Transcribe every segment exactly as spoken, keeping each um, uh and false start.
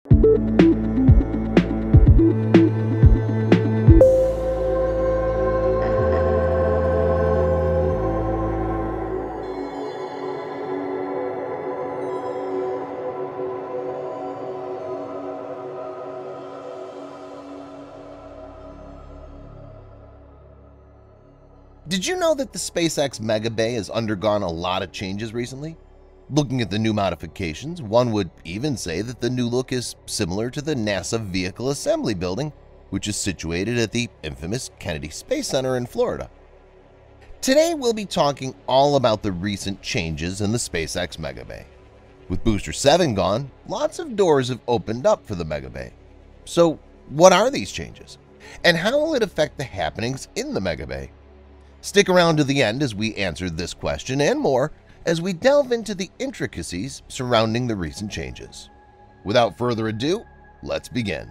Did you know that the SpaceX megabay has undergone a lot of changes recently? Looking at the new modifications, one would even say that the new look is similar to the NASA Vehicle Assembly Building, which is situated at the infamous Kennedy Space Center in Florida. Today we'll be talking all about the recent changes in the SpaceX megabay. With Booster seven gone, lots of doors have opened up for the megabay. So what are these changes? And how will it affect the happenings in the megabay? Stick around to the end as we answer this question and more as we delve into the intricacies surrounding the recent changes. Without further ado, let's begin.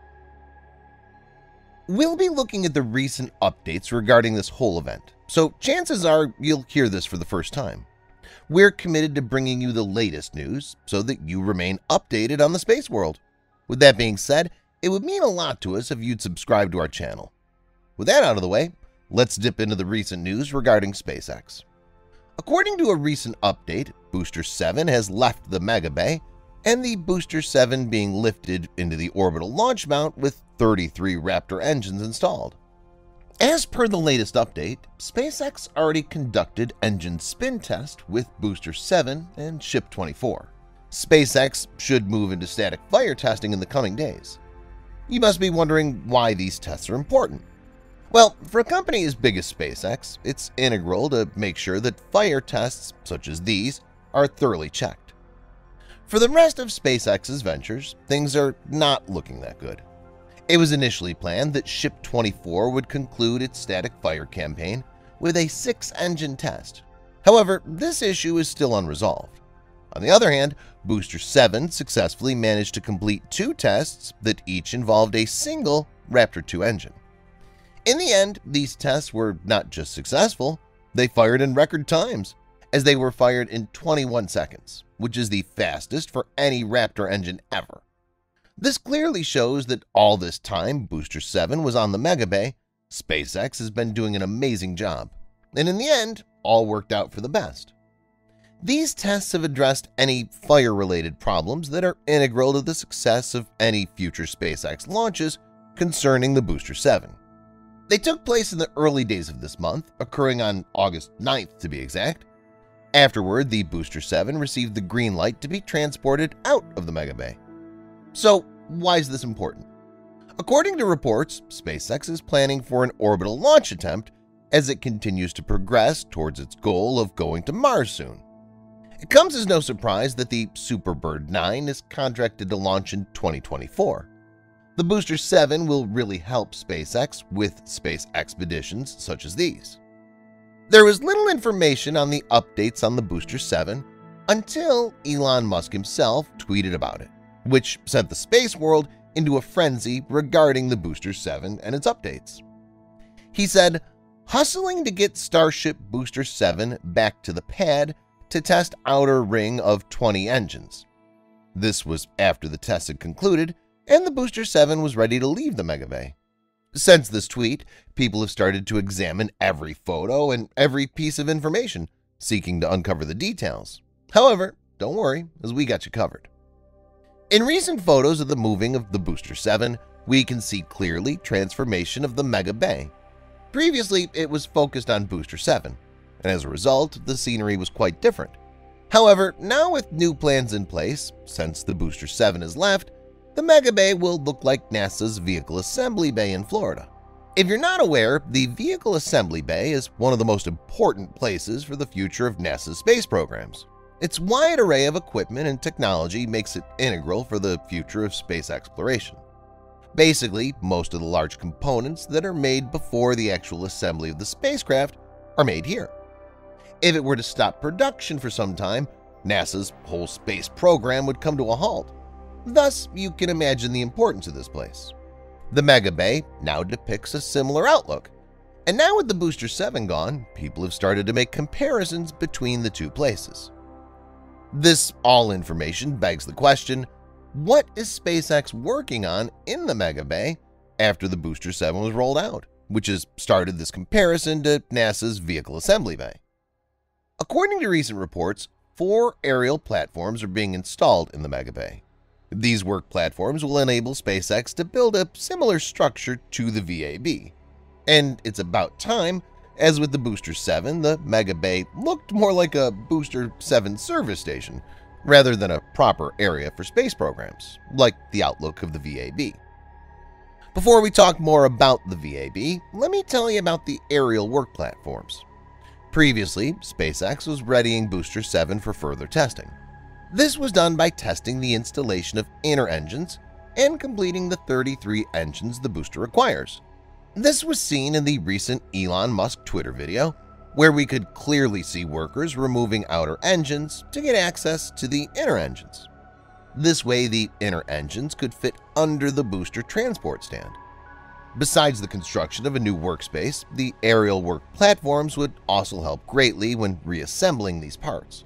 We'll be looking at the recent updates regarding this whole event, so chances are you'll hear this for the first time. We're committed to bringing you the latest news so that you remain updated on the space world. With that being said, it would mean a lot to us if you'd subscribe to our channel. With that out of the way, let's dip into the recent news regarding SpaceX. According to a recent update, Booster seven has left the megabay, and the Booster seven being lifted into the orbital launch mount with thirty-three Raptor engines installed. As per the latest update, SpaceX already conducted engine spin test with Booster seven and Ship twenty-four. SpaceX should move into static fire testing in the coming days. You must be wondering why these tests are important. Well, for a company as big as SpaceX, it's integral to make sure that fire tests such as these are thoroughly checked. For the rest of SpaceX's ventures, things are not looking that good. It was initially planned that Ship twenty-four would conclude its static fire campaign with a six-engine test. However, this issue is still unresolved. On the other hand, Booster seven successfully managed to complete two tests that each involved a single Raptor two engine. In the end, these tests were not just successful, they fired in record times, as they were fired in twenty-one seconds, which is the fastest for any Raptor engine ever. This clearly shows that all this time Booster seven was on the megabay, SpaceX has been doing an amazing job, and in the end, all worked out for the best. These tests have addressed any fire-related problems that are integral to the success of any future SpaceX launches concerning the Booster seven. They took place in the early days of this month, occurring on August ninth to be exact. Afterward, the Booster seven received the green light to be transported out of the megabay. So, why is this important? According to reports, SpaceX is planning for an orbital launch attempt as it continues to progress towards its goal of going to Mars soon. It comes as no surprise that the Superbird nine is contracted to launch in twenty twenty-four. The Booster seven will really help SpaceX with space expeditions such as these. There was little information on the updates on the Booster seven until Elon Musk himself tweeted about it, which sent the space world into a frenzy regarding the Booster seven and its updates. He said, "Hustling to get Starship Booster seven back to the pad to test outer ring of twenty engines." This was after the test had concluded and the Booster seven was ready to leave the megabay. Since this tweet, people have started to examine every photo and every piece of information, seeking to uncover the details. However, don't worry, as we got you covered. In recent photos of the moving of the Booster seven, we can see clearly transformation of the megabay. Previously, it was focused on Booster seven, and as a result, the scenery was quite different. However, now with new plans in place, since the Booster seven has left, the megabay will look like NASA's Vehicle Assembly Bay in Florida. If you're not aware, the Vehicle Assembly Bay is one of the most important places for the future of NASA's space programs. Its wide array of equipment and technology makes it integral for the future of space exploration. Basically, most of the large components that are made before the actual assembly of the spacecraft are made here. If it were to stop production for some time, NASA's whole space program would come to a halt. Thus, you can imagine the importance of this place. The megabay now depicts a similar outlook, and now with the Booster seven gone, people have started to make comparisons between the two places. This all information begs the question, What is SpaceX working on in the megabay after the Booster seven was rolled out, which has started this comparison to NASA's Vehicle Assembly Bay? According to recent reports, four aerial platforms are being installed in the megabay. These work platforms will enable SpaceX to build a similar structure to the V A B. And it's about time, as with the Booster seven, the megabay looked more like a Booster seven service station rather than a proper area for space programs, like the outlook of the V A B. Before we talk more about the V A B, let me tell you about the aerial work platforms. Previously, SpaceX was readying Booster seven for further testing. This was done by testing the installation of inner engines and completing the thirty-three engines the booster requires. This was seen in the recent Elon Musk Twitter video, where we could clearly see workers removing outer engines to get access to the inner engines. This way, the inner engines could fit under the booster transport stand. Besides the construction of a new workspace, the aerial work platforms would also help greatly when reassembling these parts.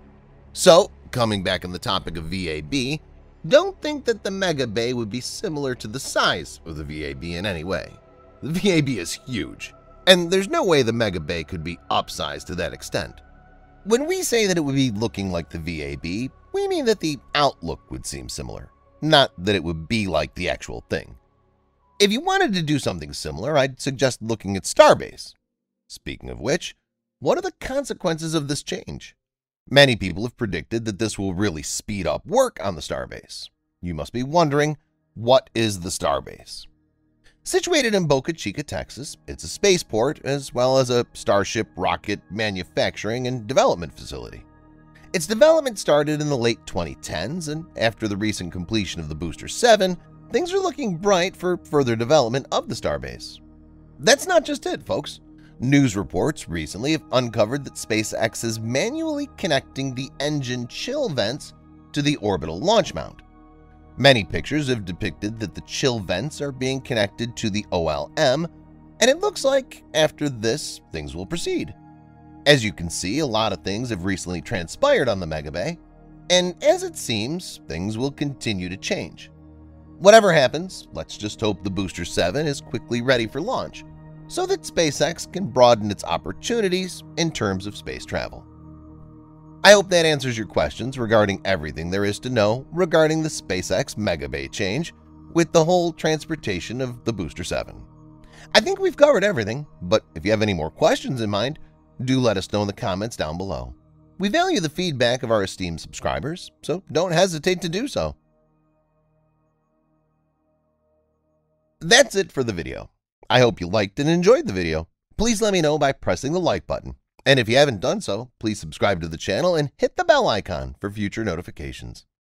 So, coming back on the topic of V A B, don't think that the megabay would be similar to the size of the V A B in any way. The V A B is huge, and there's no way the megabay could be upsized to that extent. When we say that it would be looking like the V A B, we mean that the outlook would seem similar, not that it would be like the actual thing. If you wanted to do something similar, I'd suggest looking at Starbase. Speaking of which, what are the consequences of this change? Many people have predicted that this will really speed up work on the Starbase. You must be wondering, what is the Starbase? Situated in Boca Chica, Texas, it's a spaceport as well as a Starship rocket manufacturing and development facility. Its development started in the late twenty tens, and after the recent completion of the Booster seven, things are looking bright for further development of the Starbase. That's not just it, folks. News reports recently have uncovered that SpaceX is manually connecting the engine chill vents to the orbital launch mount. Many pictures have depicted that the chill vents are being connected to the O L M, and it looks like after this, things will proceed. As you can see, a lot of things have recently transpired on the megabay, and as it seems, things will continue to change. Whatever happens, let's just hope the Booster seven is quickly ready for launch, so that SpaceX can broaden its opportunities in terms of space travel. I hope that answers your questions regarding everything there is to know regarding the SpaceX megabay change with the whole transportation of the Booster seven. I think we've covered everything, but if you have any more questions in mind, do let us know in the comments down below. We value the feedback of our esteemed subscribers, so don't hesitate to do so. That's it for the video. I hope you liked and enjoyed the video. Please let me know by pressing the like button. And if you haven't done so, please subscribe to the channel and hit the bell icon for future notifications.